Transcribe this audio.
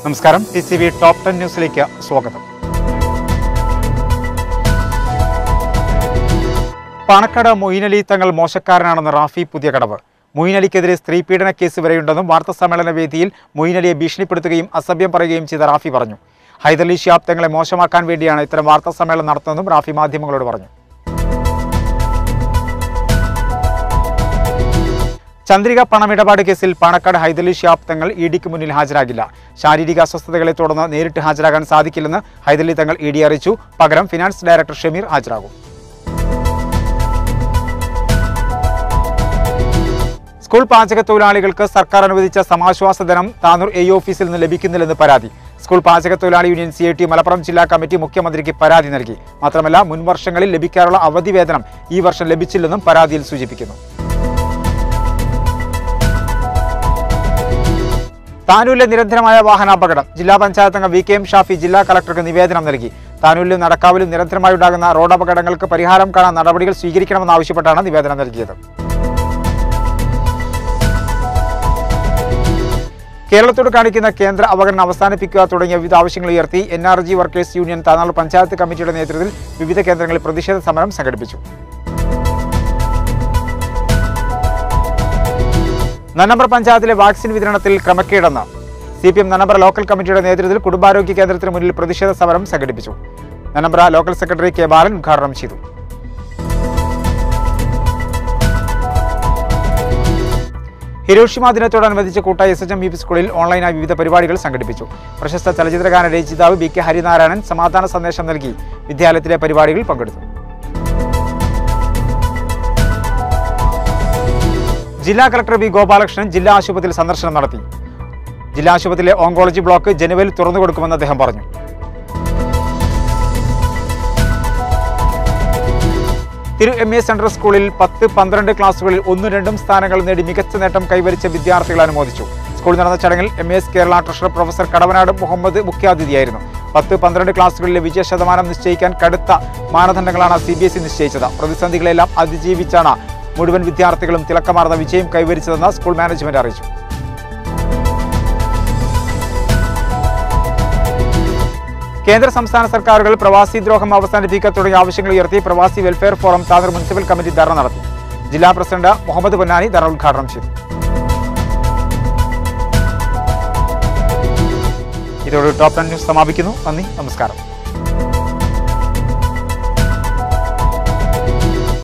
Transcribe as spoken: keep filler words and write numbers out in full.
നമസ്കാരം. T C V top ten ന്യൂസിലേക്ക് സ്വാഗതം. പാണക്കാട് മൊയ്നലി തങ്ങൾ മോശക്കാരനാണെന്ന് റാഫി പുതിയകടവ്. മൊയ്നലിക്കെതിരെ സ്ത്രീ പീഡന കേസ് വരെയുണ്ടെന്നും വാർത്താസമ്മേളന വേദിയിൽ മൊയ്നലിയെ ഭീഷണിപ്പെടുത്തുകയും അസഭ്യം പറയുകയും ചെയ്ത റാഫി പറഞ്ഞു. ഹൈദരലി ശിഹാബ് തങ്ങളെ മോശമാക്കാൻ വേണ്ടിയാണ് ഇത്തരം വാർത്താസമ്മേളനം നടത്തുന്നതെന്നും റാഫി മാധ്യമങ്ങളോട് പറഞ്ഞു. ചന്ദ്രിക പണമിടപാട് കേസിൽ പാണക്കാട് ഹൈദരലി ശിഹാബ് തങ്ങൾ ഇ ഡിക്ക് മുന്നിൽ ഹാജരാകില്ല. ശാരീരിക അസ്വസ്ഥതകളെ തുടർന്ന് നേരിട്ട് ഹാജരാകാൻ സാധിക്കില്ലെന്ന് ഹൈദരലി തങ്ങൾ ഇ ഡി അറിയിച്ചു. പകരം ഫിനാൻസ് ഡയറക്ടർ ഷമീർ ഹാജരാകും. സ്കൂൾ പാചക തൊഴിലാളികൾക്ക് സർക്കാർ അനുവദിച്ച സമാശ്വാസ ധനം താനൂർ എ ഓഫീസിൽ നിന്ന് ലഭിക്കുന്നില്ലെന്ന് പരാതി. സ്കൂൾ പാചക തൊഴിലാളി union C I T Malappuram ജില്ലാ കമ്മിറ്റി മുഖ്യമന്ത്രിക്ക് പരാതി നൽകി. മാത്രമല്ല, മുൻ വർഷങ്ങളിൽ ലഭിക്കാറുള്ള അവധി വേതനം ഈ വർഷം ലഭിച്ചില്ലെന്നും പരാതിയിൽ സൂചിപ്പിക്കുന്നു. താനൂരിലെ നിരന്തരമായ വാഹനാപകടം. ജില്ലാ പഞ്ചായത്ത് അംഗം വി കെ എം ഷാഫി ജില്ലാ കളക്ടർക്ക് നിവേദനം നൽകി. താനൂരിലും നടക്കാവിലും നിരന്തരമായി ഉണ്ടാകുന്ന റോഡപകടങ്ങൾക്ക് പരിഹാരം കാണാൻ നടപടികൾ സ്വീകരിക്കണമെന്നാവശ്യപ്പെട്ടാണ് നിവേദനം നൽകിയത്. കേരളത്തോട് കാണിക്കുന്ന കേന്ദ്ര അവഗണന അവസാനിപ്പിക്കുക തുടങ്ങിയ വിവിധ ആവശ്യങ്ങൾ ഉയർത്തി N R G workers union Tanalur panchayat കമ്മിറ്റിയുടെ നേതൃത്വത്തിൽ വിവിധ കേന്ദ്രങ്ങളിൽ പ്രതിഷേധ സമരം സംഘടിപ്പിച്ചു. നന്നമ്പ്ര പഞ്ചായത്തിലെ വാക്സിൻ വിതരണത്തിൽ ക്രമക്കേടെന്ന് C P M Nannambra local കമ്മിറ്റിയുടെ നേതൃത്വത്തിൽ കുടുംബാരോഗ്യ കേന്ദ്രത്തിന് മുന്നിൽ പ്രതിഷേധ സമരം സംഘടിപ്പിച്ചു. Nannambra local secretary K Balan ഉദ്ഘാടനം ചെയ്തു. ഹിരോഷിമ ദിനത്തോടനുബന്ധിച്ച് കൂട്ടായ S H M U P സ്കൂളിൽ ഓൺലൈനായി വിവിധ പരിപാടികൾ സംഘടിപ്പിച്ചു. പ്രശസ്ത ചലച്ചിത്രഗാന രചയിതാവ് ബി കെ ഹരിനാരായണൻ സമാധാന സന്ദേശം നൽകി വിദ്യാലയത്തിലെ പരിപാടികളിൽ പങ്കെടുത്തു. ജില്ലാ കളക്ടർ വി ഗോപാലകൃഷ്ണൻ ജില്ലാ ആശുപത്രിയിൽ സന്ദർശനം നടത്തി. ജില്ലാ ആശുപത്രിയിലെ ഓങ്കോളജി ബ്ലോക്ക് ജനുവരിയിൽ തുറന്നു കൊടുക്കുമെന്ന് അദ്ദേഹം പറഞ്ഞു. തിരു എം എ സെൻട്രൽ സ്കൂളിൽ പത്ത് പന്ത്രണ്ട് ക്ലാസുകളിൽ ഒന്നും രണ്ടും സ്ഥാനങ്ങൾ നേടി മികച്ച നേട്ടം കൈവരിച്ച വിദ്യാർത്ഥികളെ അനുമോദിച്ചു. സ്കൂളിൽ നടന്ന ചടങ്ങിൽ M S Kerala treasurer professor Kadavanad Muhammad മുഖ്യാതിഥിയായിരുന്നു. പത്ത് പന്ത്രണ്ട് ക്ലാസുകളിലെ വിജയ ശതമാനം നിശ്ചയിക്കാൻ കടുത്ത മാനദണ്ഡങ്ങളാണ് സി ബി എസ് ഇ നിശ്ചയിച്ചത്. പ്രതിസന്ധികളെല്ലാം അതിജീവിച്ചാണ് മുഴുവൻ വിദ്യാർത്ഥികളും തിളക്കമാർന്ന വിജയം കൈവരിച്ചതെന്ന് സ്കൂൾ മാനേജ്മെന്റ് അറിയിച്ചു. കേന്ദ്ര സംസ്ഥാന സർക്കാരുകൾ പ്രവാസി ദ്രോഹം അവസാനിപ്പിക്കുക തുടങ്ങിയ ആവശ്യങ്ങൾ ഉയർത്തി പ്രവാസി welfare forum Tanur municipal committee dharna നടത്തി. ജില്ലാ പ്രസിഡന്റ് മുഹമ്മദ് പൊന്നാനി ധർണ ഉദ്ഘാടനം ചെയ്തു. ഇതോടെ ടോപ്പ് ടെൻ ന്യൂസ് സമാപിക്കുന്നു. നന്ദി, നമസ്കാരം.